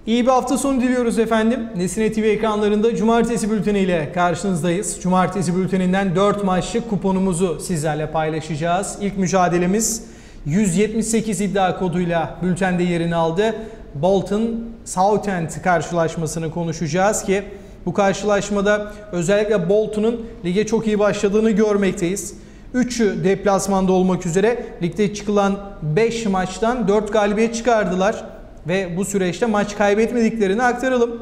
İyi bir hafta sonu diliyoruz efendim. Nesine TV ekranlarında Cumartesi Bülteni ile karşınızdayız. Cumartesi Bülteni'nden 4 maçlık kuponumuzu sizlerle paylaşacağız. İlk mücadelemiz 178 iddia koduyla bültende yerini aldı. Bolton Southend karşılaşmasını konuşacağız ki bu karşılaşmada özellikle Bolton'un lige çok iyi başladığını görmekteyiz. 3'ü deplasmanda olmak üzere ligde çıkılan 5 maçtan 4 galibiyet çıkardılar. Ve bu süreçte maç kaybetmediklerini aktaralım.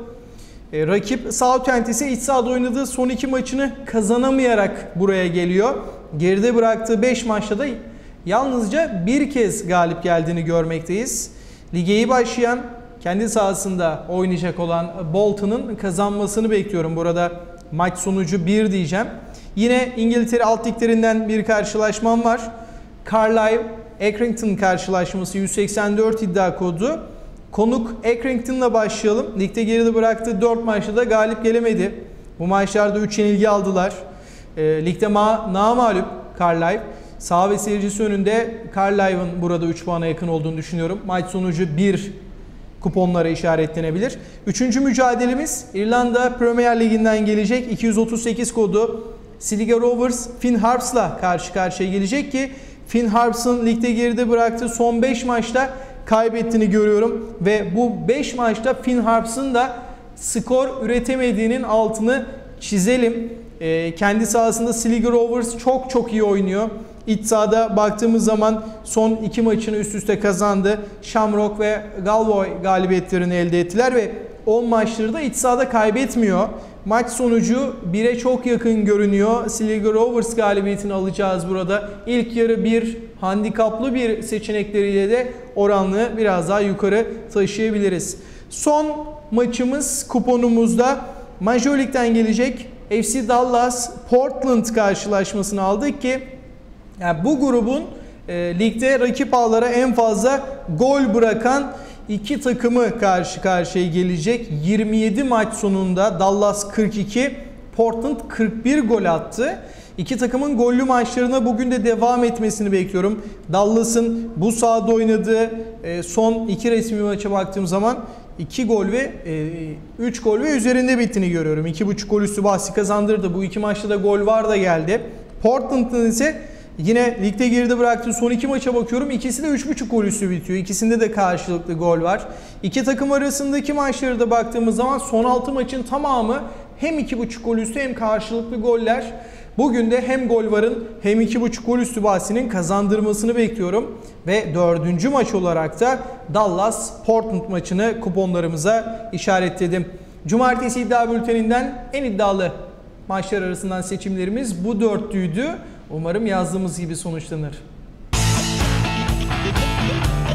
Rakip Southend ise iç sahada oynadığı son 2 maçını kazanamayarak buraya geliyor. Geride bıraktığı 5 maçta da yalnızca bir kez galip geldiğini görmekteyiz. Lige iyi başlayan, kendi sahasında oynayacak olan Bolton'un kazanmasını bekliyorum. Burada maç sonucu 1 diyeceğim. Yine İngiltere alt liglerinden bir karşılaşmam var. Carlisle Accrington karşılaşması 184 iddia kodu. Konuk Accrington'la başlayalım. Ligde geride bıraktığı 4 maçta da galip gelemedi. Bu maçlarda 3 yenilgi aldılar. Ligde namağlup Carlisle. Saha ve seyircisi önünde Carlisle'ın burada 3 puana yakın olduğunu düşünüyorum. Maç sonucu 1 kuponlara işaretlenebilir. Üçüncü mücadelemiz İrlanda Premier Ligi'nden gelecek. 238 kodu Sligo Rovers Finn Harps'la karşı karşıya gelecek ki Finn Harps'ın ligde geride bıraktığı son 5 maçta kaybettiğini görüyorum. Ve bu 5 maçta Finn Harps'ın da skor üretemediğinin altını çizelim. Kendi sahasında Sligo Rovers çok iyi oynuyor. İç sahada baktığımız zaman son 2 maçını üst üste kazandı. Shamrock ve Galway galibiyetlerini elde ettiler ve 10 maçları da iç sahada kaybetmiyor. Maç sonucu 1'e çok yakın görünüyor. Sligo Rovers galibiyetini alacağız burada. İlk yarı bir handikaplı bir seçenekleriyle de oranlı biraz daha yukarı taşıyabiliriz. Son maçımız kuponumuzda Major League'den gelecek FC Dallas Portland karşılaşmasını aldık ki yani bu grubun ligde rakip ağlara en fazla gol bırakan 2 takımı karşı karşıya gelecek. 27 maç sonunda Dallas 42, Portland 41 gol attı. İki takımın gollü maçlarına bugün de devam etmesini bekliyorum. Dallas'ın bu sahada oynadığı son 2 resmi maça baktığım zaman 2 gol ve 3 gol ve üzerinde bittiğini görüyorum. 2.5 gol üstü bahsi kazandırdı. Bu 2 maçta da gol var da geldi. Portland'ın ise yine ligde geride bıraktığı son 2 maça bakıyorum. İkisi de 3.5 gol üstü bitiyor. İkisinde de karşılıklı gol var. İki takım arasındaki maçları da baktığımız zaman son 6 maçın tamamı hem 2.5 gol üstü hem karşılıklı goller. Bugün de hem gol varın hem 2.5 gol üstü bahsinin kazandırmasını bekliyorum. Ve 4. maç olarak da Dallas Portland maçını kuponlarımıza işaretledim. Cumartesi iddia bülteninden en iddialı maçlar arasından seçimlerimiz bu 4'lüydü. Umarım yazdığımız gibi sonuçlanır.